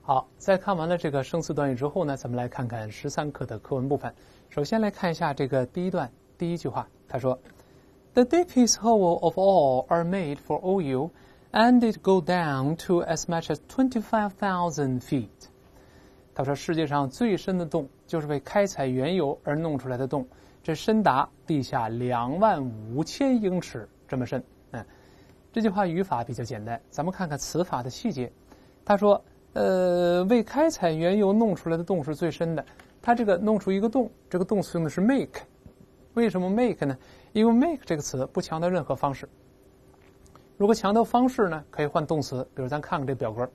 好，在看完了这个生词短语之后呢，咱们来看看13课的课文部分。首先来看一下这个第一段第一句话，他说 The deepest hole of all are made for oil, and it go down to as much as 25,000 feet. 他说世界上最深的洞就是为开采原油而弄出来的洞，这深达地下25,000英尺这么深。这句话语法比较简单，咱们看看词法的细节。他说为开采原油弄出来的洞是最深的，他这个弄出一个洞，这个动词用的是 make。 为什么 make 呢？因为 make 这个词不强调任何方式，如果强调方式呢，可以换动词。比如咱看看这表格，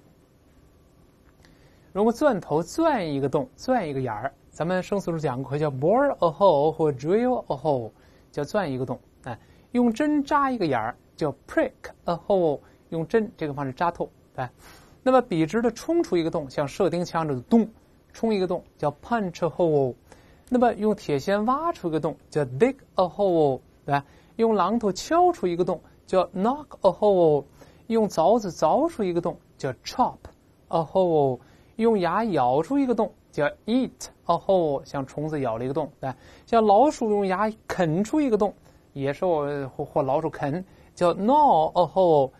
如果钻头钻一个洞，钻一个眼儿，咱们生词中讲过叫 bore a hole 或 drill a hole， 叫钻一个洞。用针扎一个眼儿叫 prick a hole， 用针这个方式扎透。那么笔直的冲出一个洞，像射钉枪这个咚冲一个洞叫 punch a hole。那么用铁锨挖出一个洞叫 dig a hole， 对吧？用榔头敲出一个洞叫 knock a hole， 用凿子凿出一个洞叫 chop a hole， 用牙咬出一个洞叫 eat a hole， 像虫子咬了一个洞，对吧？像老鼠用牙啃出一个洞，野兽或老鼠啃叫 gnaw a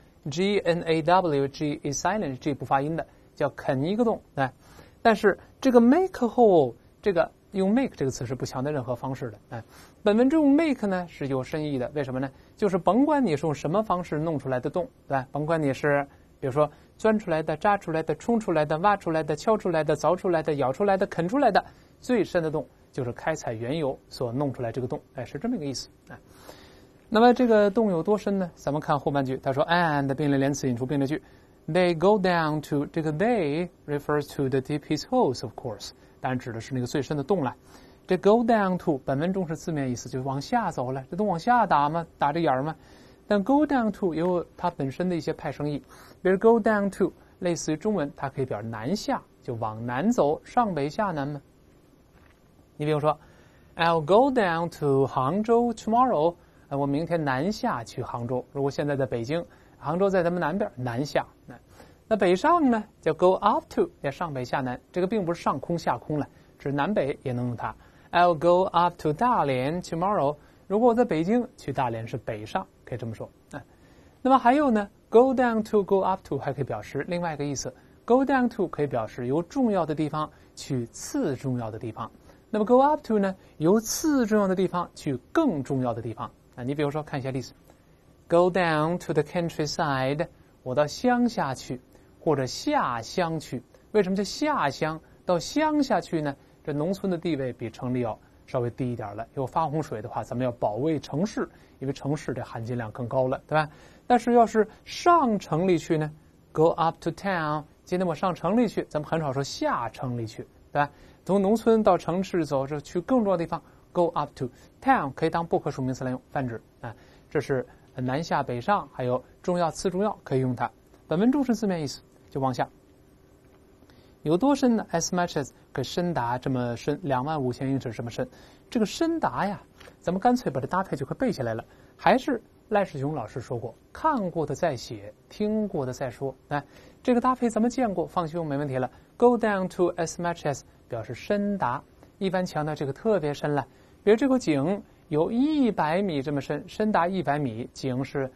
hole，G-N-A-W， G is silent， G 不发音的，叫啃一个洞。但是这个 make a hole， 这个用 make 这个词是不强调任何方式的。本文中用 make 呢是有深意的，为什么呢？就是甭管你是用什么方式弄出来的洞，对吧？甭管你是比如说钻出来的、扎出来的、冲出来的、挖出来的、敲出来的、凿出来的、咬出来的、啃出来的，最深的洞就是开采原油所弄出来这个洞，是这么一个意思。那么这个洞有多深呢？咱们看后半句，他说 and 并列连词引出并列句 they go down to， 这个 they refers to the deepest holes of course， 当然指的是那个最深的洞了。这 go down to 本文中是字面意思，就是往下走了，这洞往下打嘛，打这眼儿嘛。但 go down to 也有它本身的一些派生意，比如 go down to 类似于中文，它可以表示南下，就往南走，上北下南嘛。你比如说 I'll go down to 杭州 tomorrow，我明天南下去杭州。如果现在在北京，杭州在咱们南边，南下。那北上呢，叫 go up to， 也上北下南，这个并不是上空下空了，指南北也能用它。I'll go up to 大连 tomorrow， 如果我在北京，去大连是北上，可以这么说。那么还有呢 ，go down to go up to 还可以表示另外一个意思。go down to 可以表示由重要的地方去次重要的地方。那么 go up to 呢，由次重要的地方去更重要的地方。你比如说看一下例子 ，Go down to the countryside， 我到乡下去，或者下乡去。为什么叫下乡？到乡下去呢？这农村的地位比城里要稍微低一点了。有发洪水的话，咱们要保卫城市，因为城市的含金量更高了，对吧？但是要是上城里去呢 ，Go up to town， 今天我上城里去，咱们很少说下城里去，对吧？从农村到城市走，这去更重要的地方。Go up to town 可以当不可数名词来用，泛指。这是南下北上，还有重要次重要可以用它。本文中是字面意思，就往下。有多深呢 ？as much as 可深达这么深，25,000英尺这么深。这个深达呀，咱们干脆把这搭配就快背下来了。还是赖世雄老师说过，看过的再写，听过的再说。这个搭配咱们见过，放心用没问题了。Go down to as much as 表示深达，一般强调这个特别深了。比如这口井有100米这么深，深达100米，井是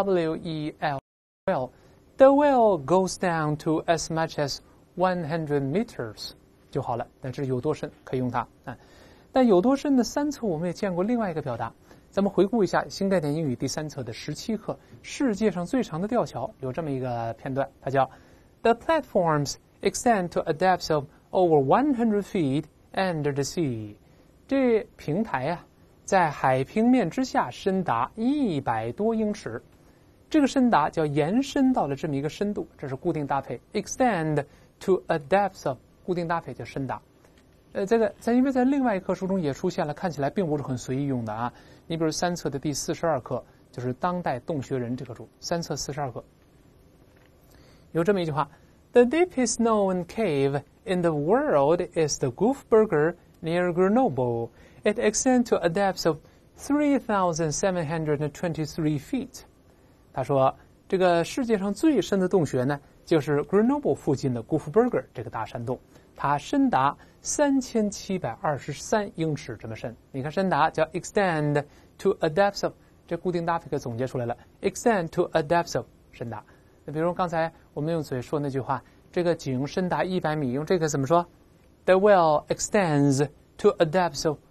W-E-L well。The well goes down to as much as 100 meters 就好了。但这有多深可以用它。但有多深的3册我们也见过另外一个表达。咱们回顾一下新概念英语第3册的17课，世界上最长的吊桥，有这么一个片段，它叫 The platforms extend to a depth of over 100 feet under the sea。这平台在海平面之下深达100多英尺，这个深达叫延伸到了这么一个深度，这是固定搭配 extend to a depth of 固定搭配叫深达。这个因为在另外一课书中也出现了，看起来并不是很随意用的啊。你比如3册的第42课，就是当代洞穴人这个书，3册42课有这么一句话 ：The deepest known cave in the world is the Guffberger near Grenoble. It extends to a depth of 3,723 feet. 他说，这个世界上最深的洞穴呢， 就是 Grenoble 附近的 Goofberger 这个大山洞，它深达3723英尺这么深。你看深达叫 extend to a depth of， 这固定搭配给总结出来了 ，extend to a depth of 深达。那比如刚才我们用嘴说那句话，这个井深达100米，用这个怎么说 ？The well extends to a depth of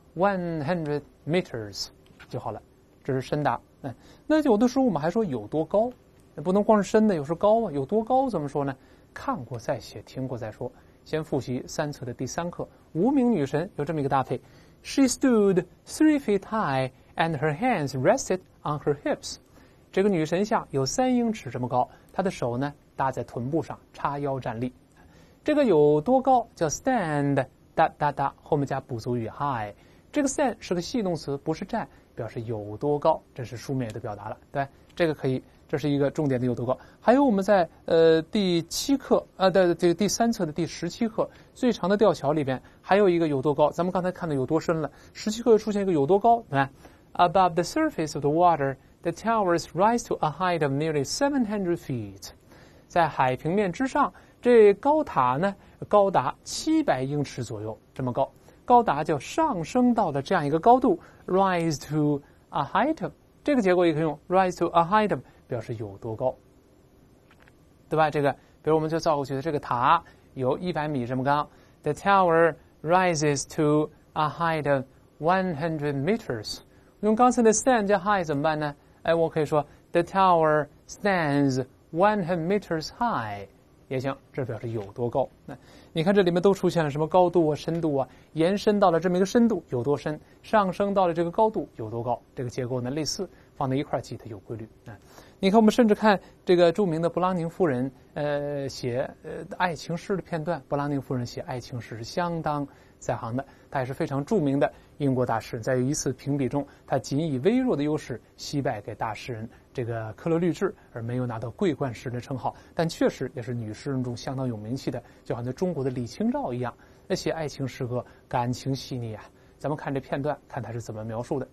100 meters 就好了，这是深达。那有的时候我们还说有多高，不能光是深的，有时候高啊，有多高怎么说呢？看过再写，听过再说。先复习3册的第3课，无名女神有这么一个搭配 ：She stood 3 feet high and her hands rested on her hips。这个女神像有3英尺这么高，她的手呢搭在臀部上，叉腰站立。这个有多高叫 stand， 后面加补足语 high。这个 stand 是个系动词，不是站，表示有多高，这是书面也都表达了，对，这个可以，这是一个重点的有多高。还有我们在第7课的这个第3册的第17课最长的吊桥里边还有一个有多高，咱们刚才看的有多深了，17课又出现一个有多高，对吧 ？Above the surface of the water, the towers rise to a height of nearly 700 feet。在海平面之上，这高塔呢高达700英尺左右，这么高。高达叫上升到了这样一个高度 ，rise to a height of， 这个结构也可以用 rise to a height of 表示有多高，对吧？这个，比如我们就造过去的这个塔有100米这么高 ，the tower rises to a height of 100 meters。用刚才的 stand 加 high 怎么办呢？哎，我可以说 the tower stands 100 meters high。也行，这表示有多高。那你看这里面都出现了什么高度啊、深度啊，延伸到了这么一个深度有多深，上升到了这个高度有多高。这个结构呢类似，放在一块记它有规律啊。你看我们甚至看这个著名的勃朗宁夫人写爱情诗的片段，勃朗宁夫人写爱情诗是相当在行的，她也是非常著名的英国大诗人。在一次评比中，她仅以微弱的优势惜败给大诗人这个科勒律治，而没有拿到桂冠诗人的称号，但确实也是女诗人中相当有名气的，就好像中国的李清照一样，那写爱情诗歌感情细腻啊。咱们看这片段，看她是怎么描述的。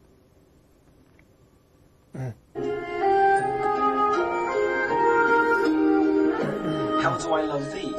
How do I love thee?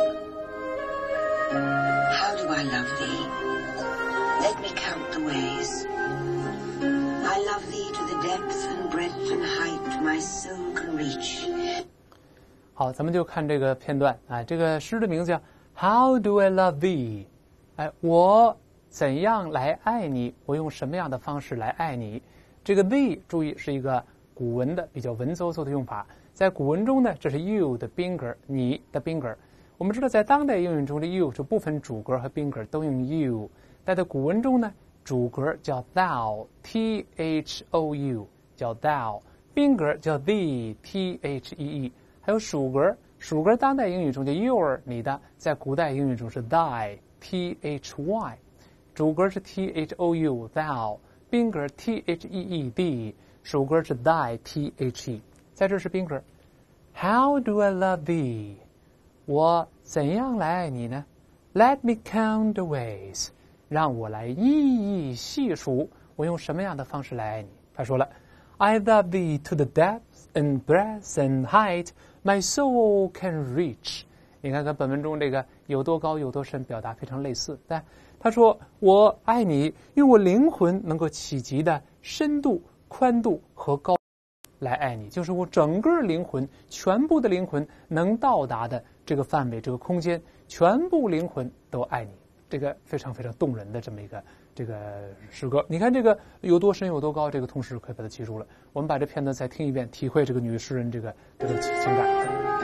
How do I love thee? Let me count the ways. I love thee to the depth and breadth and height my soul can reach. 好，咱们就看这个片段啊。这个诗的名字叫 How do I love thee？ 哎，我怎样来爱你？我用什么样的方式来爱你？这个 thee 注意是一个古文的比较文绉绉的用法。在古文中呢，这是 you 的宾格，你的宾格。我们知道，在当代英语中的 you 是部分主格和宾格都用 you， 但在古文中呢，主格叫 thou thou 叫 thou， 宾格叫 thee thee， 还有属格，属格当代英语中叫 your 你的，在古代英语中是 thy thy， 主格是 thou thou， 宾格 thee thee， 属格是 thy the。在这是宾格 How do I love thee？ 我怎样来爱你呢？ Let me count the ways， 让我来一一细数，我用什么样的方式来爱你？他说了 I love thee to the depth and breadth and height my soul can reach。 你看看本文中这个有多高有多深表达非常类似，但他说我爱你用我灵魂能够企及的深度、宽度和高来爱你，就是我整个灵魂，全部的灵魂能到达的这个范围、这个空间，全部灵魂都爱你。这个非常非常动人的这么一个这个诗歌。你看这个有多深有多高，这个同时可以把它记住了。我们把这片段再听一遍，体会这个女诗人这个情感。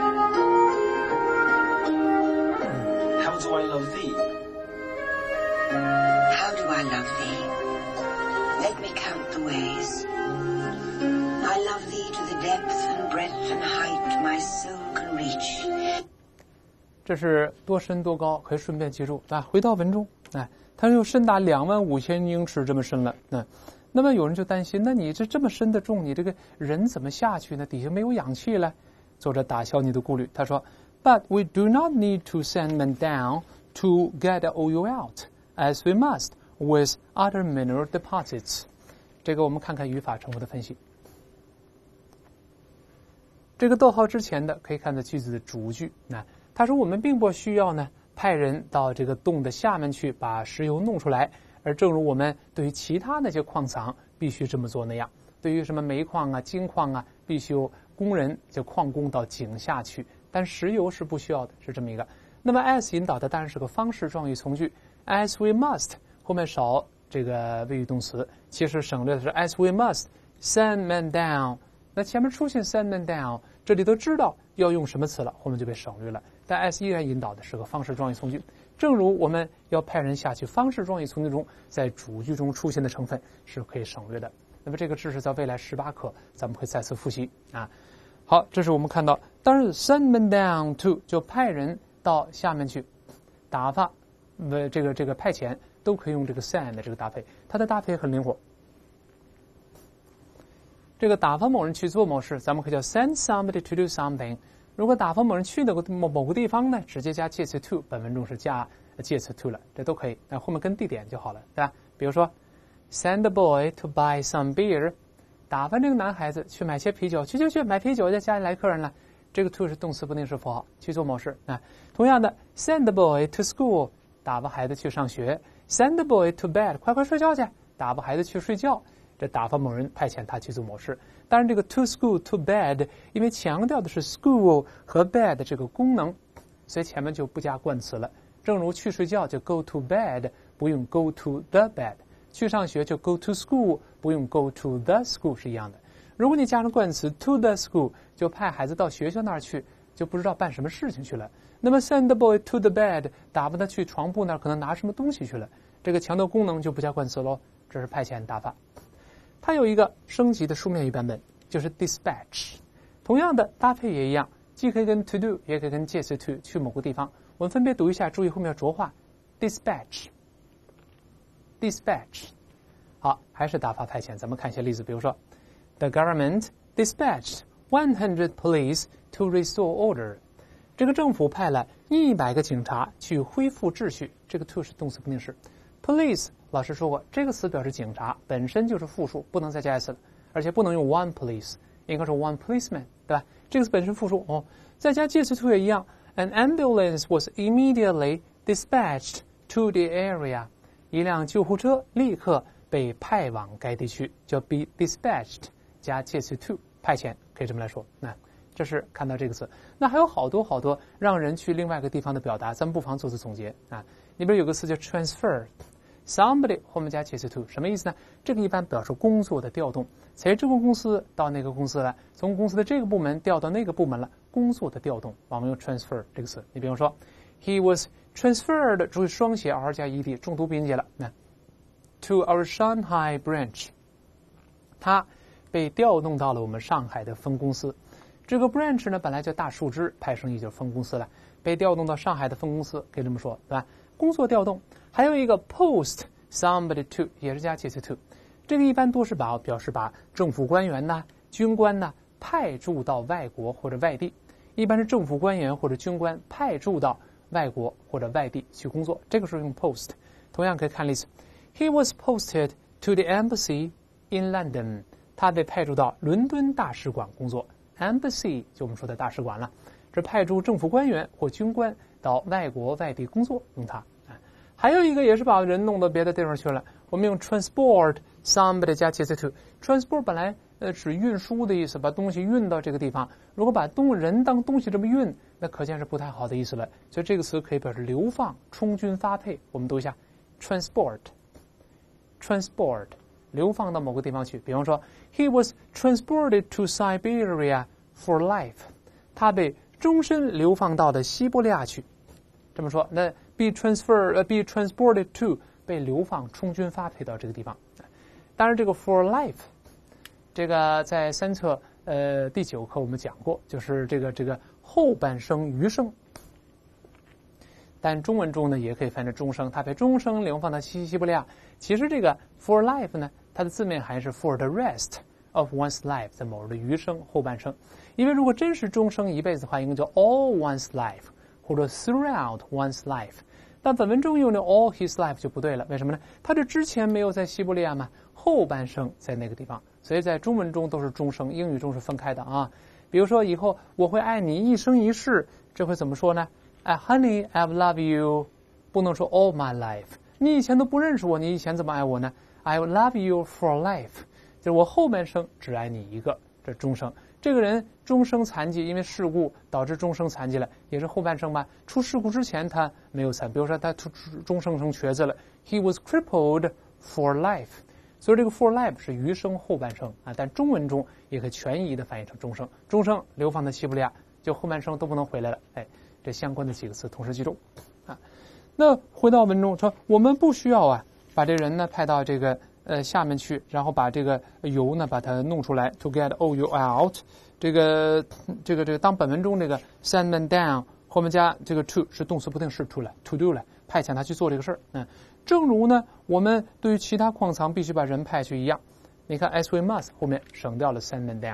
How do I love thee? How do I love thee? Let me count the ways.I love thee to the depth and breadth and height my soul can reach。 这是多深多高，可以顺便记住啊。回到文中，哎，它又深达25000英尺这么深了。那么有人就担心，那你这么深的重，你这个人怎么下去呢？底下没有氧气了。作者打消你的顾虑，他说 ，But we do not need to send men down to get oil out, as we must with other mineral deposits。这个我们看看语法成分的分析。 这个逗号之前的可以看作句子的主句。那他说我们并不需要呢派人到这个洞的下面去把石油弄出来，而正如我们对于其他那些矿藏必须这么做那样，对于什么煤矿啊、金矿啊，必须有工人就矿工到井下去，但石油是不需要的，是这么一个。那么 as 引导的当然是个方式状语从句 ，as we must 后面少这个谓语动词，其实省略的是 as we must send men down。那前面出现 send men down， 这里都知道要用什么词了，后面就被省略了。但 as 依然引导的是个方式状语从句，正如我们要派人下去，方式状语从句中在主句中出现的成分是可以省略的。那么这个知识在未来18课咱们会再次复习啊。好，这是我们看到，当然 send men down to 就派人到下面去，打发这个派遣都可以用这个 send 的这个搭配，它的搭配很灵活。这个打发某人去做某事，咱们可以叫 send somebody to do something。如果打发某人去某个地方呢，直接加介词 to， 本文中是加介词 to 了，这都可以。那后面跟地点就好了，对吧？比如说 send the boy to buy some beer， 打发这个男孩子去买些啤酒，去买啤酒，在家里来客人了。这个 to 是动词不定式符号，去做某事。那同样的 send the boy to school， 打发孩子去上学。send the boy to bed， 快睡觉去，打发孩子去睡觉。这打发某人派遣他去做某事。当然这个 to school to bed 因为强调的是 school 和 bed 这个功能，所以前面就不加冠词了。正如去睡觉就 go to bed， 不用 go to the bed， 去上学就 go to school， 不用 go to the school 是一样的。如果你加上冠词 to the school， 就派孩子到学校那儿去，就不知道办什么事情去了。那么 send the boy to the bed， 打发他去床铺那儿可能拿什么东西去了，这个强调功能就不加冠词喽，这是派遣打发。它有一个升级的书面语版本，就是 dispatch。同样的搭配也一样，既可以跟 to do， 也可以跟介词 to 去某个地方。我们分别读一下，注意后面要浊化 dispatch。好，还是打发派遣。咱们看一些例子，比如说 The government dispatched 100 police to restore order。这个政府派了100个警察去恢复秩序。这个 to 是动词不定式。police 老师说过，这个词表示警察，本身就是复数，不能再加 s 了，而且不能用 one police， 应该说 one policeman， 对吧？这个词本身复数哦，再加介词 to 也一样。An ambulance was immediately dispatched to the area。一辆救护车立刻被派往该地区，叫 be dispatched 加介词 to 派遣，可以这么来说。那这是看到这个词，那还有好多让人去另外一个地方的表达，咱们不妨做次总结啊。里边有个词叫 transfer。Somebody 后面加介词 to 什么意思呢？这个一般表示工作的调动，从这个公司到那个公司了，从公司的这个部门调到那个部门了，工作的调动，往往用 transfer 这个词。你比如说 He was transferred， 注意双写 r 加 ed， 重读音节了。那 to our Shanghai branch， 他被调动到了我们上海的分公司。这个 branch 呢本来叫大树枝，派生意就是分公司了，被调动到上海的分公司，可以这么说，对吧？工作调动。还有一个 post somebody to 也是加介词 to， 这个一般都是表示把政府官员呐、军官呐派驻到外国或者外地，一般是政府官员或者军官派驻到外国或者外地去工作，这个时候用 post。同样可以看例子 He was posted to the embassy in London， 他被派驻到伦敦大使馆工作。Embassy 就我们说的大使馆了，这派驻政府官员或军官到外国外地工作用它。还有一个也是把人弄到别的地方去了，我们用 transport somebody 加介词 to。 transport 本来指运输的意思，把东西运到这个地方，如果把人当东西这么运，那可见是不太好的意思了，所以这个词可以表示流放、充军发配。我们读一下 transport 流放到某个地方去。比方说 He was transported to Siberia for life， 他被终身流放到了西伯利亚去。这么说，那be transported to 被流放、充军发配到这个地方。当然这个 for life 这个在3册第9课我们讲过，就是这个后半生余生。但中文中呢也可以翻成终生，他被终生流放到西伯利亚。其实这个 for life 呢，它的字面含义是 for the rest of one's life， 在某人的余生后半生。因为如果真是终生一辈子的话，应该叫 all one's life或者 throughout one's life， 但本文中用的 all his life 就不对了。为什么呢？他这之前没有在西伯利亚嘛，后半生在那个地方，所以在中文中都是终生，英语中是分开的啊。 比如说以后我会爱你一生一世，这会怎么说呢？Honey, I love you， 不能说 all my life。你以前都不认识我，你以前怎么爱我呢？ I love you for life， 就是我后半生只爱你一个，这终生。这个人终生残疾，因为事故导致终生残疾了，也是后半生吧。出事故之前他没有残，比如说他终生成瘸子了 ，He was crippled for life。所以这个 for life 是余生后半生啊，但中文中也可以全译的翻译成终生。终生流放在西伯利亚，就后半生都不能回来了。哎，这相关的几个词同时记住啊。那回到文中说，我们不需要把这人呢派到这个下面去，然后把这个油呢把它弄出来 to get all you out。这个当本文中这个 send them down 后面加这个 to 是动词不定式出来 to do 了，派遣他去做这个事儿。正如呢我们对于其他矿藏必须把人派去一样。你看 as we must 后面省掉了 send them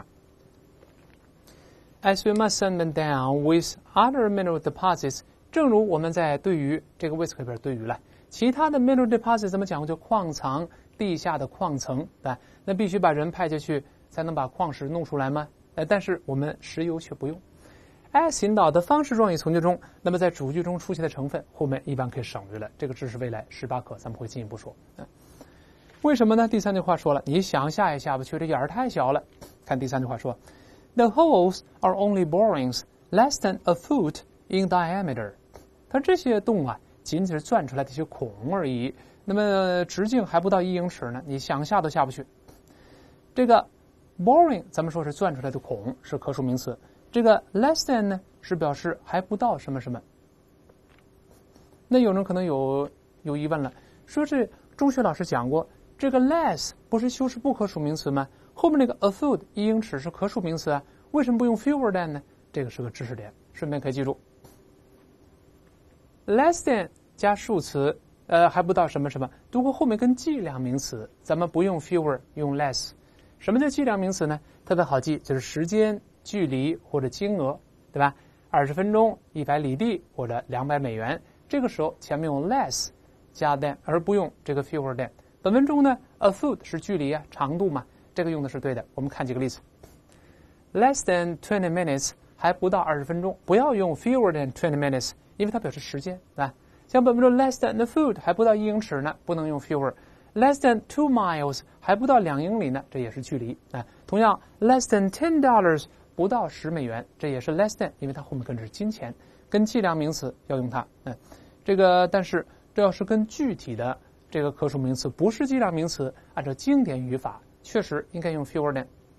down。As we must send them down with other mineral deposits， 正如我们在对于这个 with 里边对于了其他的 mineral deposits 怎么讲？就矿藏，地下的矿层，对吧？那必须把人派下去才能把矿石弄出来吗？但是我们石油却不用。as 引导的方式状语从句中，那么在主句中出现的成分后面一般可以省略了，这个知识未来18课咱们会进一步说。为什么呢？第三句话说了，你想下也下不去，这眼儿太小了。看第三句话说 ，The holes are only borings less than a foot in diameter。它这些洞仅仅是钻出来的一些孔而已，那么直径还不到1英尺呢，你想下都下不去。这个 boring 咱们说是钻出来的孔，是可数名词。这个 less than 呢是表示还不到什么什么。那有人可能有疑问了，说这中学老师讲过，这个 less 不是修饰不可数名词吗？后面那个 a foot 1英尺是可数名词啊，为什么不用 fewer than 呢？这个是个知识点，顺便可以记住。less than 加数词，还不到什么什么，如果后面跟计量名词，咱们不用 fewer， 用 less。什么叫计量名词呢？特别好记，就是时间、距离或者金额，对吧？20分钟、100里地或者200美元，这个时候前面用 less 加 than， 而不用这个 fewer than。本文中呢 ，a foot 是距离长度嘛，这个用的是对的。我们看几个例子 ：less than 20 minutes 还不到20分钟，不要用 fewer than 20 minutes， 因为它表示时间，对吧？像本文中 less than a foot 还不到1英尺呢，不能用 fewer。less than 2 miles 还不到2英里呢，这也是距离同样 less than $10 不到10美元，这也是 less than， 因为它后面跟的是金钱，跟计量名词要用它。这个但是这要是跟具体的这个可数名词，不是计量名词，按照经典语法，确实应该用 fewer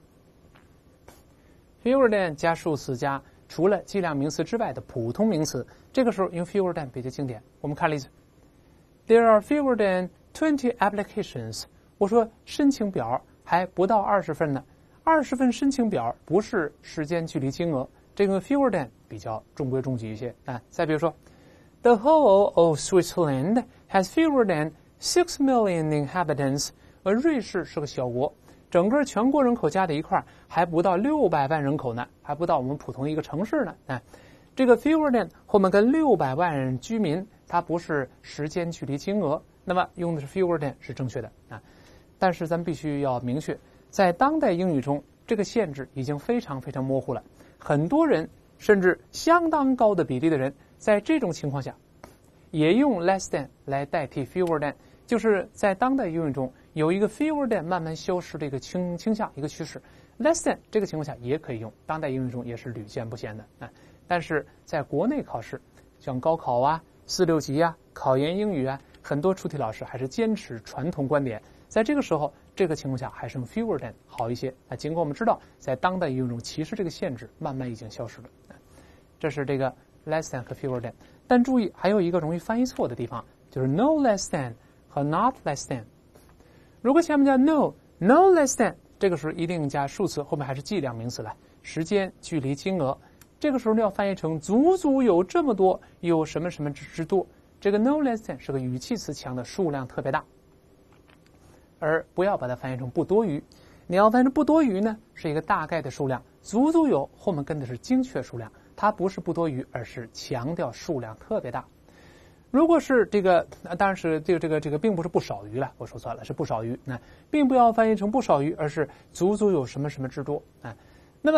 than。fewer than 加数词加除了计量名词之外的普通名词，这个时候用 fewer than 比较经典。我们看例子 ，There are fewer than 20 applications。我说申请表还不到20份呢，20份申请表不是时间、距离、金额，这个 fewer than 比较中规中矩一些再比如说 ，The whole of Switzerland has fewer than 6 million inhabitants。瑞士是个小国，整个全国人口加在一块还不到600万人口呢，还不到我们普通一个城市呢。这个 fewer than 后面跟600万人居民，它不是时间、距离、金额，那么用的是 fewer than 是正确的但是咱们必须要明确，在当代英语中，这个限制已经非常非常模糊了。很多人甚至相当高的比例的人，在这种情况下，也用 less than 来代替 fewer than， 就是在当代英语中有一个 fewer than 慢慢消失的一个倾向，一个趋势。less than 这个情况下也可以用，当代英语中也是屡见不鲜的但是在国内考试，像高考4、6级考研英语很多出题老师还是坚持传统观点。在这个时候，这个情况下还是用 fewer than 好一些尽管我们知道，在当代应用中，其实这个限制慢慢已经消失了。这是这个 less than 和 fewer than。但注意，还有一个容易翻译错的地方，就是 no less than 和 not less than。如果前面加 no less than， 这个时候一定加数词，后面还是计量名词了，时间、距离、金额。这个时候要翻译成足足有这么多，有什么什么之多。这个 no less than 是个语气词强的，数量特别大。而不要把它翻译成不多于，你要翻译成不多于呢，是一个大概的数量，足足有后面跟的是精确数量，它不是不多于，而是强调数量特别大。如果是这个，当然是这个并不是不少于了，我说错了，是不少于并不要翻译成不少于，而是足足有什么什么之多那么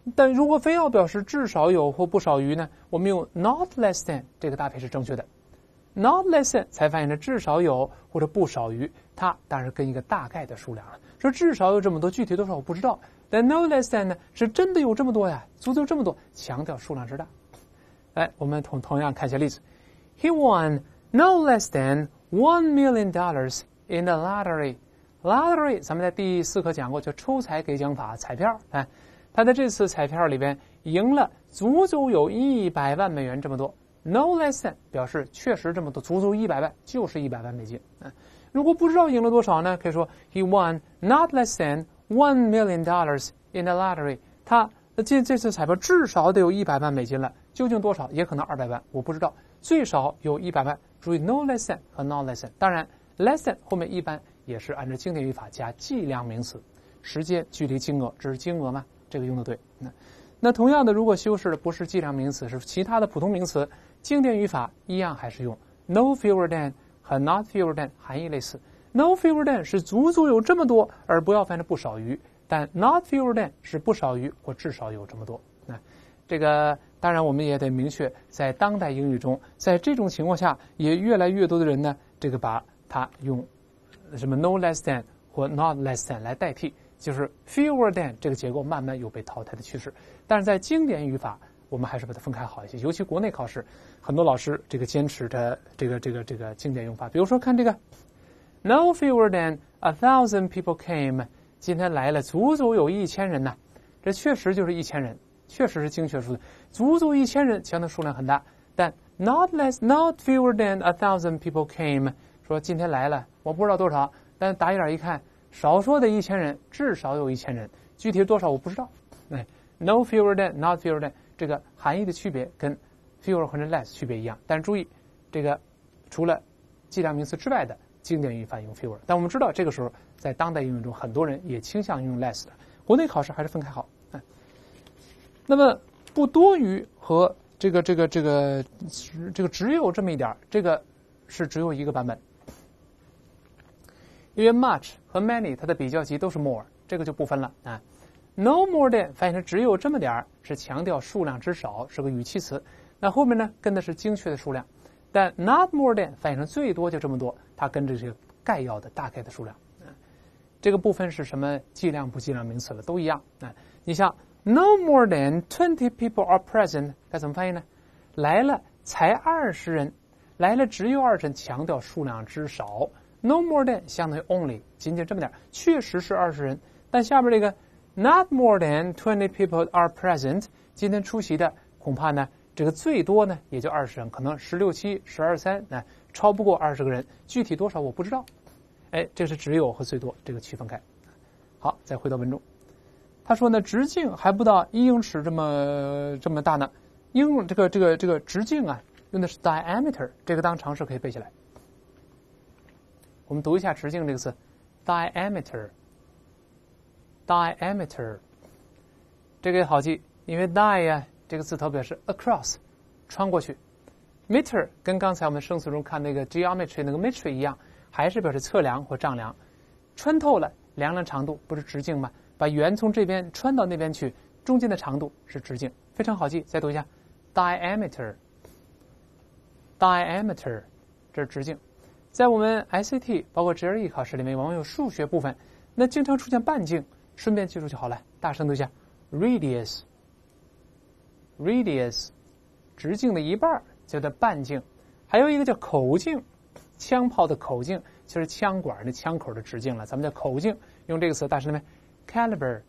但如果非要表示至少有或不少于呢，我们用 not less than 这个搭配是正确的。not less than 才翻译成至少有或者不少于，它当然跟一个大概的数量了。说至少有这么多，具体多少我不知道。但 no less than 呢，是真的有这么多呀，足足这么多，强调数量之大。来，我们同样看一下例子。He won no less than $1 million in the lottery. Lottery 咱们在第4课讲过，叫抽彩给奖法，彩票。他在这次彩票里边赢了足足有100万美元这么多。No less than 表示确实这么多，足足100万，就是100万美金。如果不知道赢了多少呢，可以说 He won not less than $1 million in the lottery. 他这次彩票至少得有100万美金了，究竟多少？也可能200万，我不知道。最少有100万。注意 no less than 和 not less than。当然 less than 后面一般也是按照经典语法加计量名词，时间、距离、金额，这是金额吗？这个用的对。那同样的，如果修饰的不是计量名词，是其他的普通名词，经典语法一样还是用 no fewer than 和 not fewer than， 含义类似。no fewer than 是足足有这么多，而不要翻成不少于，但 not fewer than 是不少于或至少有这么多。这个当然我们也得明确，在当代英语中，在这种情况下，也越来越多的人呢，这个把它用什么 no less than 或 not less than 来代替，就是 fewer than 这个结构慢慢有被淘汰的趋势。但是在经典语法，我们还是把它分开好一些。尤其国内考试，很多老师这个坚持的这个经典用法。比如说看这个 no fewer than 1,000 people came， 今天来了足足有1000人呐，这确实就是1000人。确实是精确数字，足足1000人，强调数量很大。但 not fewer than 1,000 people came， 说今天来了，我不知道多少，但打眼一看，少说的1000人，至少有1000人，具体多少我不知道。no fewer than not fewer than 这个含义的区别跟 fewer 和 less 区别一样，但是注意，这个除了计量名词之外的经典语法用 fewer， 但我们知道这个时候在当代英语中，很多人也倾向用 less 的，国内考试还是分开好。那么不多于和这个只有这么一点，这个是只有一个版本。因为 much 和 many 它的比较级都是 more， 这个就不分了啊。No more than 翻译成只有这么点，是强调数量之少，是个语气词。那后面呢跟的是精确的数量，但 not more than 翻译成最多就这么多，它跟着这个概要的大概的数量。这个部分是什么计量不计量名词了，都一样。你像No more than 20 people are present， 该怎么翻译呢？来了才20人，来了只有20人，强调数量之少。No more than 相当于 only， 仅仅这么点，确实是20人。但下边这个 Not more than 20 people are present， 今天出席的恐怕呢，这个最多呢也就20人，可能16、7、12、3，超不过20个人，具体多少我不知道。这是只有和最多这个区分开。好，再回到文中。他说呢，直径还不到1英尺这么大呢。这个直径啊，用的是 diameter， 这个当常识可以背起来。我们读一下直径这个词 ，diameter， 这个好记，因为 die 呀这个字头表示 across， 穿过去。meter 跟刚才我们生词中看那个 geometry 那个 metry 一样，还是表示测量或丈量。穿透了，量了长度，不是直径吗？把圆从这边穿到那边去，中间的长度是直径，非常好记。再读一下 diameter， 这是直径。在我们 SAT 包括 GRE 考试里面，往往有数学部分，那经常出现半径，顺便记住就好了。大声读一下 radius， 直径的一半叫做半径。还有一个叫口径，枪炮的口径就是枪管的枪口的直径了，咱们叫口径，用这个词大声念Caliber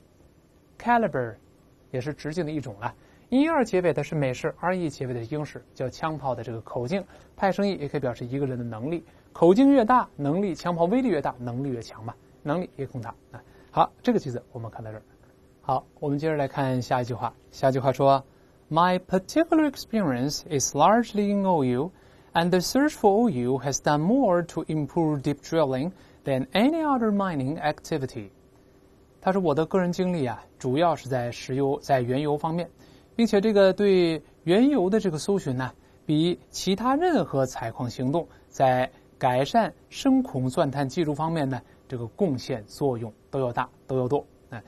也是直径的一种了。1-2结尾的是美式，2-1结尾的是英式，叫枪炮的这个口径。派生意也可以表示一个人的能力，口径越大，能力枪炮威力越大，能力越强嘛，能力也更大。好，这个句子我们看到这儿。好，我们接着来看下一句话。下一句话说 My particular experience is largely in OU, and the search for OU has done more to improve deep drilling than any other mining activity. 他说我的个人经历啊，主要是在原油方面，并且这个对原油的这个搜寻呢，比其他任何采矿行动在改善深孔钻探技术方面呢，这个贡献作用都要大，都要多。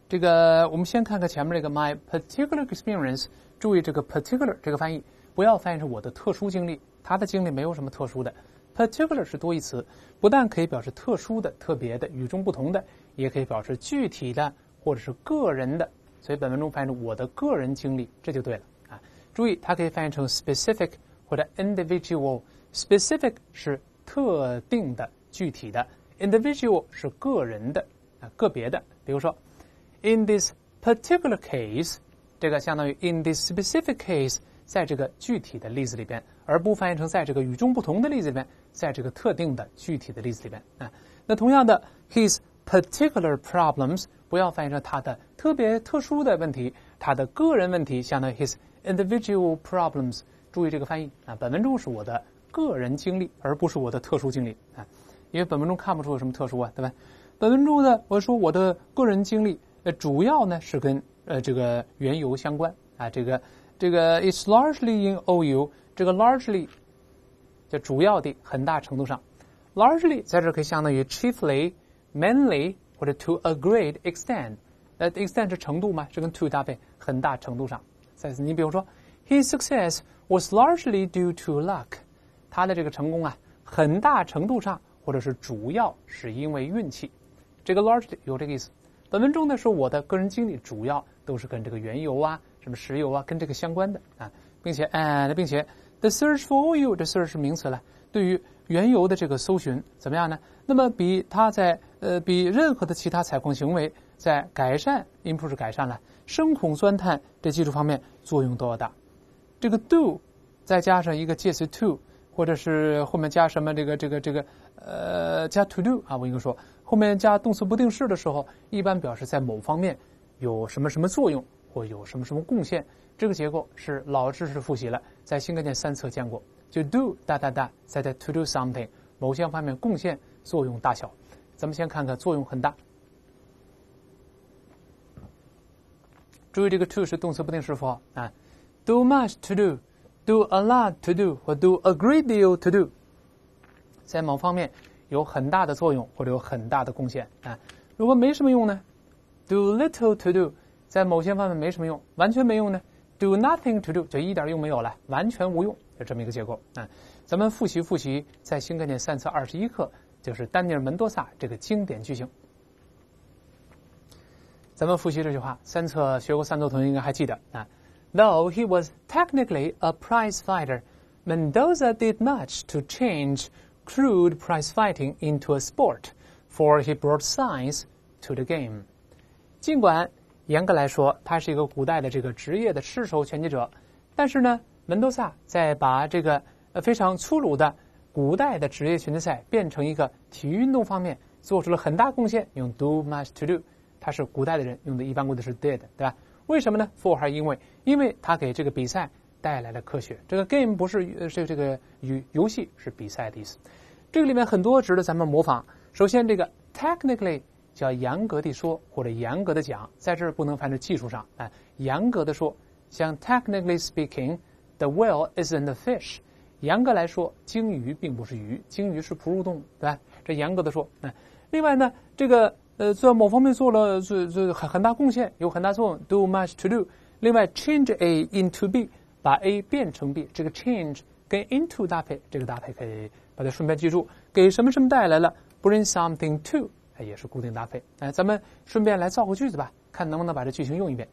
这个我们先看看前面这个 my particular experience， 注意这个 particular 这个翻译，不要翻译成我的特殊经历，他的经历没有什么特殊的。particular 是多义词，不但可以表示特殊的、特别的、与众不同的，也可以表示具体的或者是个人的。所以本文中翻译成我的个人经历，这就对了啊。注意，它可以翻译成 specific 或者 individual。specific 是特定的、具体的 ，individual 是个人的啊、个别的。比如说 ，in this particular case， 这个相当于 in this specific case， 在这个具体的例子里边，而不翻译成在这个与众不同的例子里边，在这个特定的具体的例子里边啊。那同样的 ，his particular problems 不要翻译成他的特别特殊的问题，他的个人问题相当于 his individual problems。注意这个翻译啊，本文中是我的个人经历，而不是我的特殊经历啊，因为本文中看不出有什么特殊啊，对吧？本文中呢，我说我的个人经历，主要呢是跟这个缘由相关啊，这个 it's largely in OU， 这个 largely 就主要的很大程度上 ，largely 在这可以相当于 chiefly、mainly 或者 to a great extent。extent 是程度嘛，是跟 to 搭配，很大程度上。再次，你比如说 ，his success was largely due to luck。他的这个成功啊，很大程度上或者是主要是因为运气。这个 largely 有这个意思。本文中呢说我的个人经历主要都是跟这个原油啊、什么石油啊跟这个相关的啊，并且 the search for oil 这 search 是名词了，对于原油的这个搜寻怎么样呢？那么比任何的其他采矿行为在改善 improve 是改善了深孔钻探这技术方面作用都要大。这个 do 再加上一个介词 to， 或者是后面加什么加 to do 啊，我应该说后面加动词不定式的时候，一般表示在某方面有什么什么作用或有什么什么贡献。这个结构是老知识复习了，在新概念3册见过，就 do 再在 to do something 某些方面贡献作用大小。咱们先看看作用很大。注意这个 to 是动词不定式符号啊 ，do much to do。do a lot to do 或 do a great deal to do， 在某方面有很大的作用或者有很大的贡献啊。如果没什么用呢 ，do little to do， 在某些方面没什么用，完全没用呢 ，do nothing to do 就一点用没有了，完全无用，就这么一个结构啊。咱们复习在新概念3册21课，就是丹尼尔·门多萨这个经典句型。咱们复习这句话，3册学过3册同学应该还记得啊。Though he was technically a prize fighter, Mendoza did much to change crude prize fighting into a sport, for he brought science to the game. 尽管严格来说，他是一个古代的这个职业的赤手拳击者，但是呢，门多萨在把这个非常粗鲁的古代的职业拳击赛变成一个体育运动方面，做出了很大贡献。用 do much to do， 他是古代的人用的，一般规的是 did， 对吧？为什么呢 ？for 还是因为他给这个比赛带来了科学。这个 game 不是这个游戏，是比赛的意思。这个里面很多值得咱们模仿。首先，这个 technically 叫严格地说或者严格的讲，在这儿不能翻成技术上啊，严格的说，像 technically speaking, the whale isn't a fish。严格来说，鲸鱼并不是鱼，鲸鱼是哺乳动物，对吧？这严格的说。另外呢，这个在某方面做了很大贡献，有很大作用 ，do much to do。另外 ，change A into B， 把 A 变成 B， 这个 change 跟 into 搭配，这个搭配可以把它顺便记住，给什么什么带来了 ，bring something to， 也是固定搭配。咱们顺便来造个句子吧，看能不能把这句型用一遍。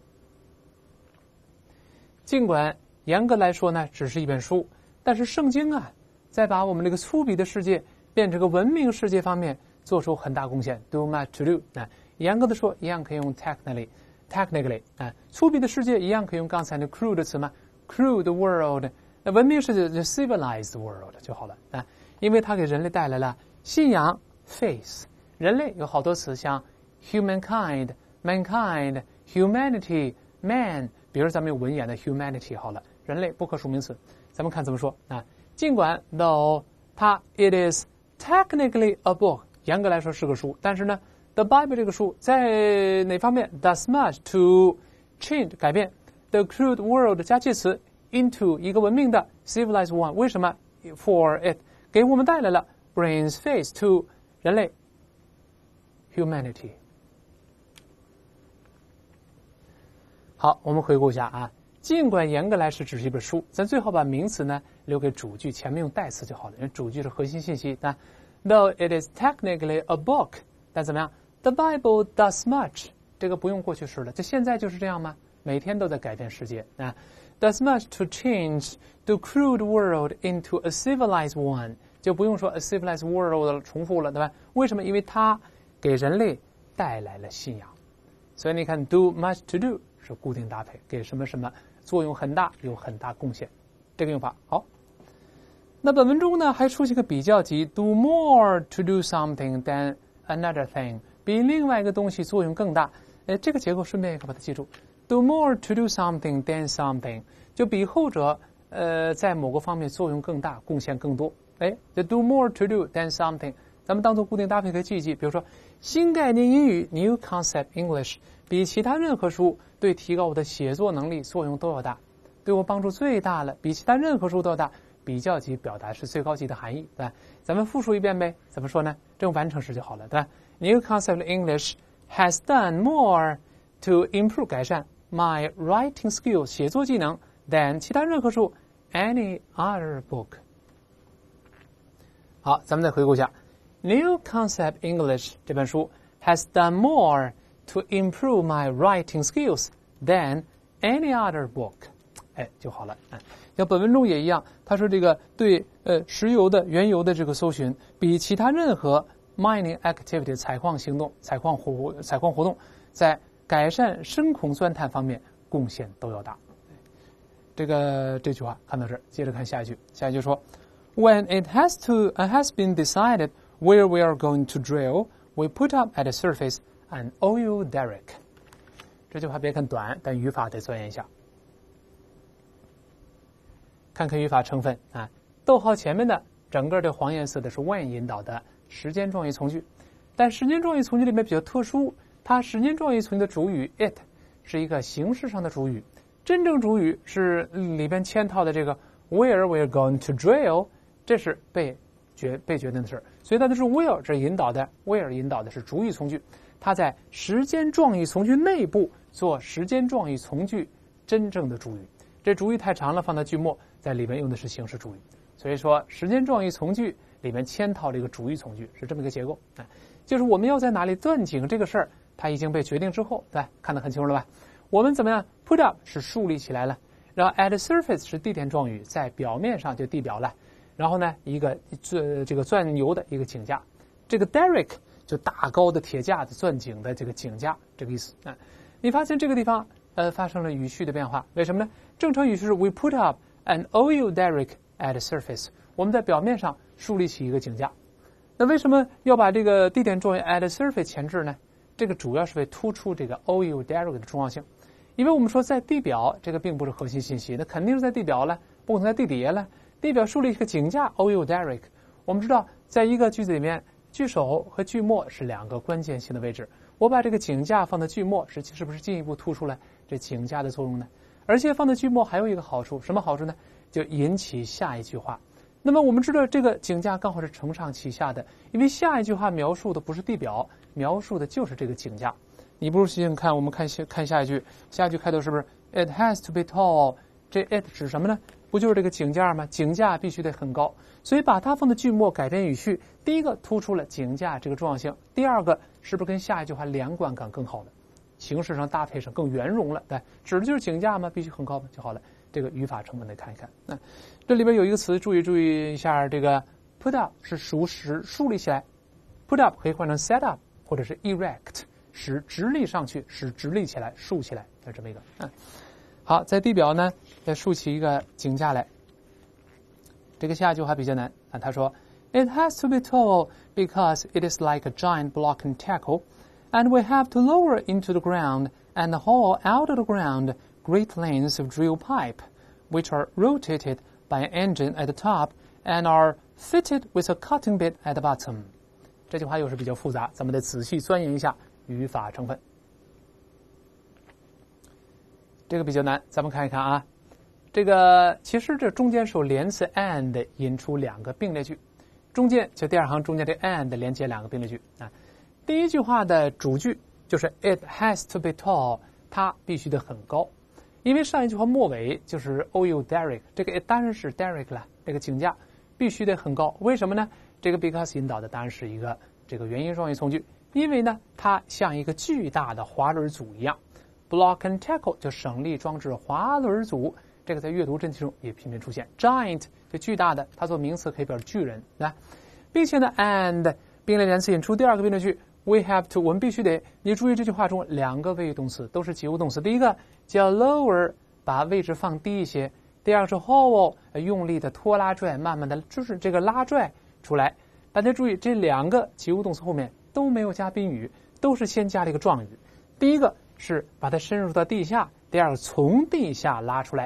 尽管严格来说呢，只是一本书，但是圣经啊，在把我们这个粗鄙的世界变成个文明世界方面做出很大贡献 ，do much to do。严格的说，一样可以用 technically。粗鄙的世界一样可以用刚才那 crude 的词嘛 ，crude world。文明世界就 civilized world 就好了因为它给人类带来了信仰 faith。人类有好多词，像 humankind、mankind、humanity、man。比如咱们有文言的 humanity 好了，人类不可数名词，咱们看怎么说尽管 though it is technically a book， 严格来说是个书，但是呢 The Bible 这个书在哪方面 does much to change 改变 the crude world 加介词 into 一个文明的 civilized one。 为什么 for it 给我们带来了 brings faith to 人类 humanity。 好，我们回顾一下啊。尽管严格来说只是一本书，咱最好把名词呢留给主句，前面用代词就好了，因为主句是核心信息。那 Though it is technically a book， 但怎么样 ？The Bible does much， 这个不用过去式了，这现在就是这样吗？每天都在改变世界啊。Does much to change the crude world into a civilized one， 就不用说 a civilized world 重复了，对吧？为什么？因为它给人类带来了信仰。所以你看 do much to do 是固定搭配，给什么什么作用很大，有很大贡献，这个用法好。那本文中呢还出现个比较级 do more to do something than another thing， 比另外一个东西作用更大。这个结构顺便也可把它记住， do more to do something than something， 就比后者在某个方面作用更大，贡献更多。the do more to do than something， 咱们当做固定搭配可以记一记。比如说新概念英语 New Concept English 比其他任何书对提高我的写作能力作用都要大，对我帮助最大了，比其他任何书都要大。比较级表达是最高级的含义，对吧？咱们复述一遍呗，怎么说呢？这种完成时就好了，对吧？ New Concept English has done more to improve 改善 my writing skills 写作技能 than 其他任何书 any other book。 好，咱们再回顾一下 New Concept English 这本书 has done more to improve my writing skills than any other book。 就好了。像本文中也一样，他说这个对石油的原油的这个搜寻比其他任何 mining activity 采矿行动采矿活动在改善深孔钻探方面贡献都要大。这句话看到这儿，接着看下一句。下一句说 When it has been decided where we are going to drill, we put up at the surface an oil derrick。 这句话别看短，但语法得钻研一下。看看语法成分啊，逗号前面的整个这黄颜色的是 when 引导的时间状语从句，但时间状语从句里面比较特殊，它时间状语从句的主语 it 是一个形式上的主语，真正主语是里边嵌套的这个 where we're going to drill， 这是被决定的事，所以它的是 where 这引导的 where 引导的是主语从句，它在时间状语从句内部做时间状语从句真正的主语，这主语太长了，放到句末，在里面用的是形式主语，所以说时间状语从句里面嵌套了一个主语从句，是这么一个结构。就是我们要在哪里钻井这个事儿，它已经被决定之后，对，看得很清楚了吧？我们怎么样 put up 是树立起来了，然后 at the surface 是地点状语，在表面上就地表了，然后呢一个这个钻油的一个井架，这个 derrick 就大高的铁架子，钻井的这个井架，这个意思。你发现这个地方发生了语序的变化，为什么呢？正常语序是 we put up an oil derrick at the surface， 我们在表面上树立起一个井架。那为什么要把这个地点状语 at the surface 前置呢？这个主要是为突出这个 oil derrick 的重要性，因为我们说在地表这个并不是核心信息，那肯定是在地表了，不可能在地底下了。地表树立一个井架 oil derrick， 我们知道在一个句子里面，句首和句末是两个关键性的位置，我把这个井架放到句末，是不是进一步突出了这井架的作用呢？而且放到句末还有一个好处，什么好处呢？就引起下一句话。那么我们知道这个井架刚好是承上启下的，因为下一句话描述的不是地表，描述的就是这个井架。你不如细细看，我们看下一句，下一句开头是不是 It has to be tall？ 这 it 指什么呢？不就是这个井架吗？井架必须得很高，所以把它放到句末改变语序。第一个突出了井架这个重要性，第二个是不是跟下一句话连贯感更好了？形式上搭配上更圆融了，对，指的就是井架嘛，必须很高嘛就好了。这个语法成分得看一看。这里边有一个词，注意一下，这个 put up 是竖立起来 ，put up 可以换成 set up 或者是 erect， 使直立上去，使直立起来，竖起来，就这么一个。好，在地表呢，再竖起一个井架来。这个下一句话比较难啊，他说 It has to be tall because it is like a giant block and tackle。And we have to lower into the ground and haul out of the ground great lengths of drill pipe, which are rotated by an engine at the top and are fitted with a cutting bit at the bottom. 这句话又是比较复杂，咱们得仔细钻研一下语法成分。这个比较难，咱们看一看啊。这个其实这中间是有连词 and 引出两个并列句，中间就第二行中间这 and 连接两个并列句啊。第一句话的主句就是 It has to be tall， 它必须得很高。因为上一句话末尾就是 Oh you Derek， 这个当然是 Derek 了，这个请假必须得很高。为什么呢？这个 because 引导的当然是一个这个原因状语从句，因为呢它像一个巨大的滑轮组一样。Block and tackle 就省力装置滑轮组，这个在阅读真题中也频频出现。Giant 就巨大的，它做名词可以表示巨人，对吧？并且呢 and 并列连词引出第二个辩证句 We have to 我们必须得。你注意这句话中两个谓语动词都是及物动词，第一个叫 lower 把位置放低一些，第二个是 haul 用力的拖拉拽，慢慢的就是这个拉拽出来。大家注意这两个及物动词后面都没有加宾语，都是先加了一个状语。第一个是把它深入到地下，第二个从地下拉出来。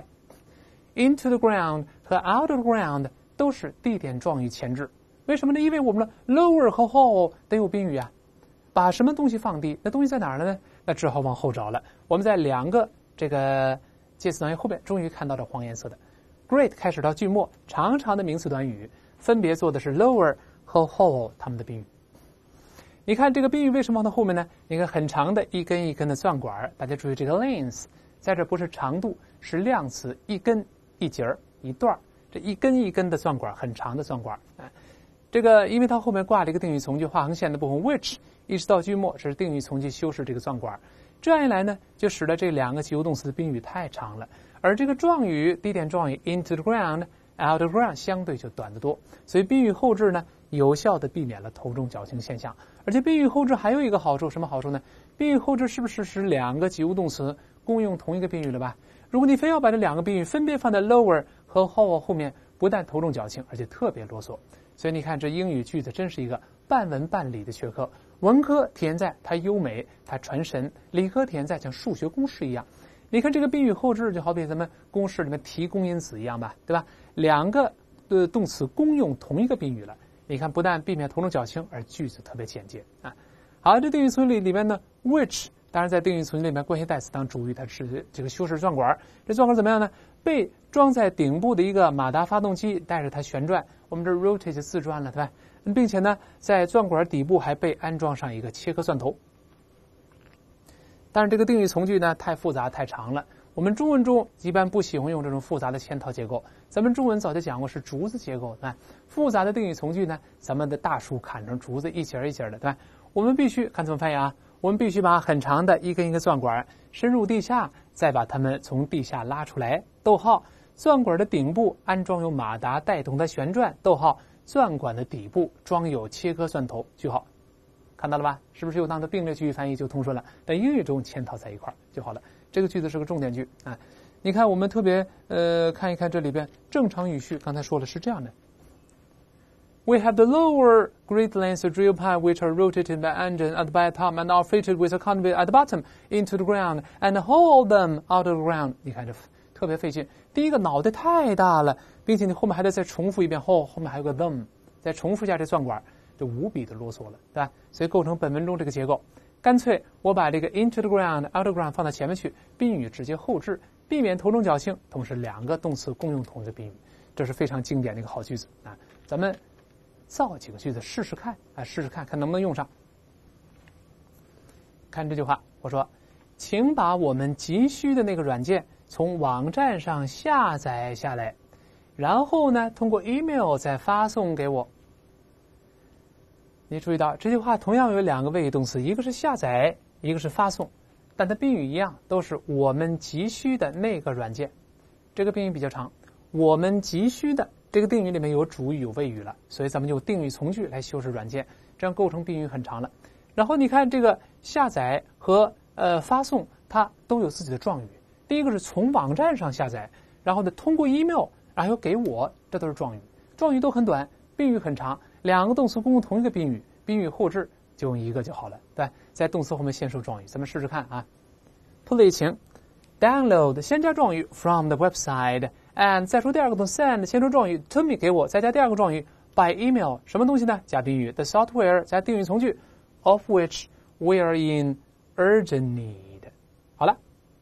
Into the ground 和 out of the ground 都是地点状语前置。为什么呢？因为我们的 lower 和 haul 得有宾语啊。把什么东西放低，那东西在哪儿了呢？那只好往后找了。我们在两个这个介词短语后面终于看到了黄颜色的 Great 开始到句末长长的名词短语分别做的是 lower 和 haul 它们的宾语。你看这个宾语为什么放到后面呢？你看很长的一根一根的钻管，大家注意这个 length 在这不是长度，是量词，一根一节一段，这一根一根的钻管，很长的钻管。这个因为它后面挂了一个定语从句画横线的部分 which 一直到句末是定语从句修饰这个钻管，这样一来呢就使得这两个及物动词的宾语太长了，而这个状语地点状语 into the ground out of the ground 相对就短得多，所以宾语后置呢有效的避免了头重脚轻现象。而且宾语后置还有一个好处，什么好处呢？宾语后置是不是使两个及物动词共用同一个宾语了吧？如果你非要把这两个宾语分别放在 lower 和 haul 后面，不但头重脚轻，而且特别啰嗦。所以你看这英语句子真是一个半文半理的学科，文科体现在它优美它传神，理科体现在像数学公式一样。你看这个宾语后置就好比咱们公式里面提公因子一样吧，对吧？两个动词共用同一个宾语了，你看不但避免头重脚轻，而句子特别简洁啊。好，这定语从句里面呢 which 当然在定语从句里面关系代词当主语，它是这个修饰钻管，这钻管怎么样呢？被装在顶部的一个马达发动机带着它旋转，我们这 rotate 自转了，对吧？并且呢在钻管底部还被安装上一个切割钻头。但是这个定语从句呢太复杂太长了，我们中文中一般不喜欢用这种复杂的嵌套结构，咱们中文早就讲过是竹子结构，对吧？复杂的定语从句呢，咱们的大树砍成竹子一节一节的，对吧？我们必须看怎么翻译啊？我们必须把很长的一根一个钻管深入地下，再把它们从地下拉出来。逗号，钻管的顶部安装有马达带动它旋转。逗号，钻管的底部装有切割钻头。句号，看到了吧？是不是又当做并列句翻译就通顺了？在英语中嵌套在一块就好了。这个句子是个重点句啊！你看，我们特别看一看这里边正常语序，刚才说了是这样的。We have the lower grid length drill pipe which are rotated by engine at the top and are fitted with a conveyor at the bottom into the ground and haul them out of the ground. 你看这特别费劲。第一个脑袋太大了，并且你后面还得再重复一遍，后面还有个 them， 再重复一下这钻管，就无比的啰嗦了，对吧？所以构成本文中这个结构。干脆我把这个 into the ground, out of the ground 放到前面去，宾语直接后置，避免头重脚轻，同时两个动词共用同一个宾语，这是非常经典的一个好句子啊！咱们造几个句子试试看啊，试试看看能不能用上。看这句话，我说，请把我们急需的那个软件从网站上下载下来，然后呢，通过 email 再发送给我。你注意到这句话同样有两个谓语动词，一个是下载，一个是发送，但它宾语一样，都是我们急需的那个软件。这个宾语比较长，我们急需的这个定语里面有主语有谓语了，所以咱们就定语从句来修饰软件，这样构成宾语很长了。然后你看这个下载和发送，它都有自己的状语。第一个是从网站上下载，然后呢通过 email， 然后又给我，这都是状语。状语都很短，宾语很长，两个动词共用同一个宾语，宾语后置就用一个就好了，对吧？在动词后面先收状语，咱们试试看啊。Please 请 download 先加状语 from the website and 再说第二个动词 send 先说状语 to me 给我，再加第二个状语 by email 什么东西呢？加宾语 the software 加定语从句 of which we are in urgent need。 好了，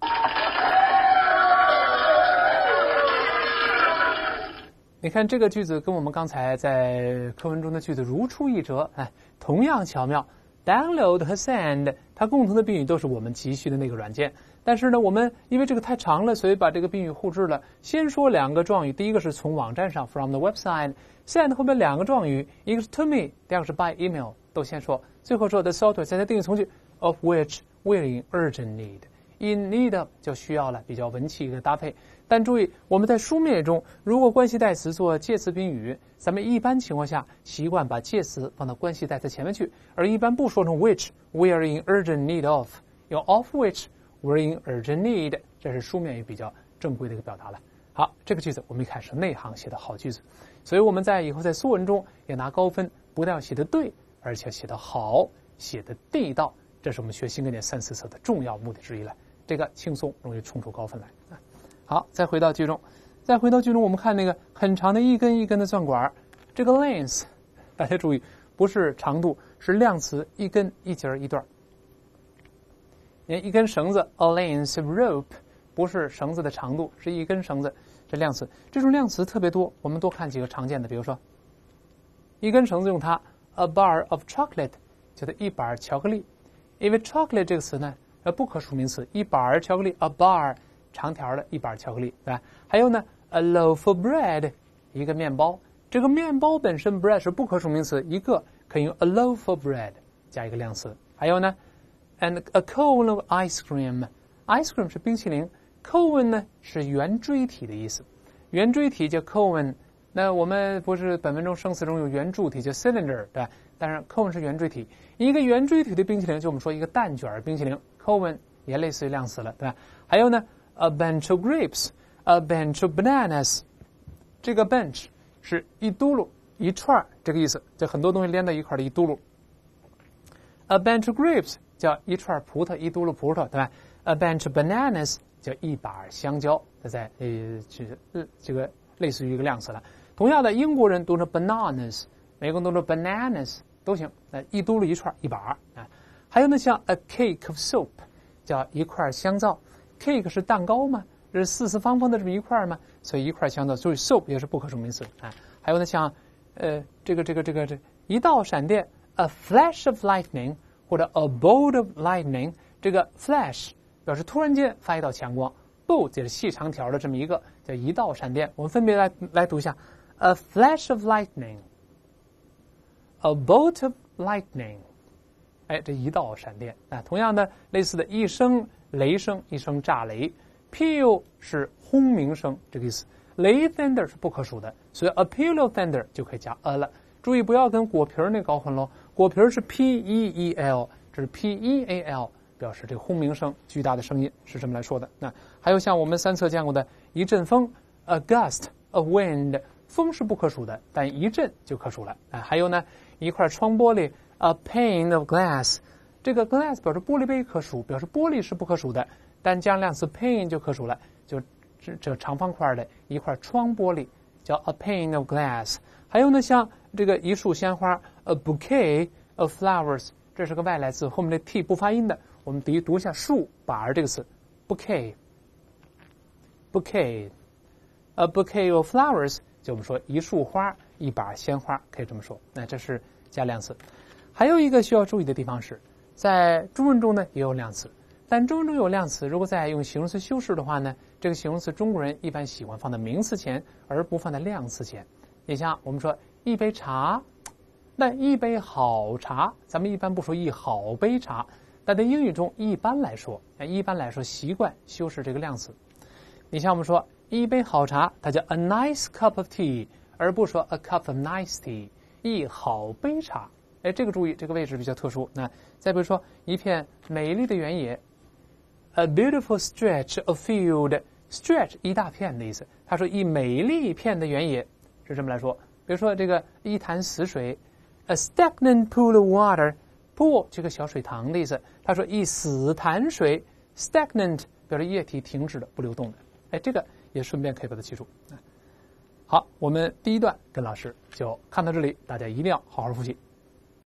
你看这个句子跟我们刚才在课文中的句子如出一辙，哎，同样巧妙。Download 和 send 它共同的宾语都是我们急需的那个软件， 但是呢，我们因为这个太长了，所以把这个宾语互制了。先说两个状语，第一个是从网站上 from the website， send 后面两个状语，一个是 to me， 第二个是 by email， 都先说。最后说 the software 再加定语从句 of which we're in urgent need。in need of 就需要了，比较文气一个搭配。但注意，我们在书面中，如果关系代词做介词宾语，咱们一般情况下习惯把介词放到关系代词前面去，而一般不说成 which we are in urgent need of， 有 of which we're in urgent need， 这是书面语比较正规的一个表达了。好，这个句子我们一看是内行写的好句子，所以我们在以后在作文中也拿高分，不但要写得对，而且写得好，写得地道，这是我们学新概念3、4册的重要目的之一了。这个轻松容易冲出高分来。好，再回到句中，我们看那个很长的一根一根的钻管，这个 length， 大家注意，不是长度，是量词，一根一节一段。一根绳子 a length of rope， 不是绳子的长度，是一根绳子，这量词。这种量词特别多，我们多看几个常见的，比如说一根绳子用它 a bar of chocolate， 叫做一板巧克力。因为 chocolate 这个词呢不可数名词，一板巧克力 a bar， 长条的一板巧克力，对吧？还有呢 a loaf of bread， 一个面包。这个面包本身 bread 是不可数名词，一个可以用 a loaf of bread 加一个量词。还有呢 and a cone of ice cream， ice cream 是冰淇淋， cone 呢是圆锥体的意思，圆锥体叫 cone。那我们不是本文中生词中有圆柱体叫 cylinder， 对吧？但是 cone 是圆锥体，一个圆锥体的冰淇淋就我们说一个蛋卷冰淇淋， cone 也类似于量词了，对吧？还有呢 a bunch of grapes， a bunch of bananas， 这个 bunch 是一嘟噜一串这个意思，就很多东西连到一块的一嘟噜。 a bunch of grapes 叫一串葡萄，一嘟噜葡萄，对吧？ a bunch of bananas 叫一把香蕉，在这个类似于一个量词了。同样的，英国人读成 bananas， 美国人读成 bananas 都行，一嘟噜一串一把。还有呢，像 a cake of soap， 叫一块香皂。cake 是蛋糕嘛，这是四四方方的这么一块嘛，所以一块香皂，所以 soap 也是不可数名词。还有呢，像这一道闪电 a flash of lightning， 或者 a bolt of lightning， 这个 flash 表示突然间发一道强光， bolt 也是细长条的这么一个叫一道闪电。我们分别来读一下 a flash of lightning， a bolt of lightning， 这一道闪电。同样的类似的一声雷声，一声炸雷， peal 是轰鸣声这个意思，雷 thunder 是不可数的，所以 a peal of thunder 就可以加 a 了。注意不要跟果皮那搞混喽，果皮是 p-e-e-l， 这是 p-e-a-l， 表示这个轰鸣声，巨大的声音，是这么来说的。还有像我们3册见过的一阵风 a gust of wind， 风是不可数的，但一阵就可数了。还有呢，一块窗玻璃 a pane of glass， 这个 glass 表示玻璃杯可数，表示玻璃是不可数的，但加上量词 pane 就可数了，就这长方块的一块窗玻璃叫 a pane of glass。还有呢，像这个一束鲜花 a bouquet of flowers， 这是个外来词，后面的 t 不发音的，我们读一下树把这个词 bouquet a bouquet of flowers， 就我们说一束花一把鲜花，可以这么说。这是加量词。还有一个需要注意的地方是，在中文中呢也有量词，但中文中有量词，如果再用形容词修饰的话呢，这个形容词中国人一般喜欢放在名词前，而不放在量词前。你像我们说一杯茶，那一杯好茶，咱们一般不说一好杯茶，但在英语中一般来说习惯修饰这个量词。你像我们说一杯好茶，它叫 a nice cup of tea， 而不说 a cup of nice tea， 一好杯茶。这个注意，这个位置比较特殊。再比如说一片美丽的原野 a beautiful stretch of field， stretch 一大片的意思，他说一美丽一片的原野，是这么来说。比如说这个一潭死水 a stagnant pool of water， pool 这个小水塘的意思，他说一死潭水 stagnant 表示液体停止的不流动的。这个也顺便可以把它记住。好，我们第一段跟老师就看到这里，大家一定要好好复习。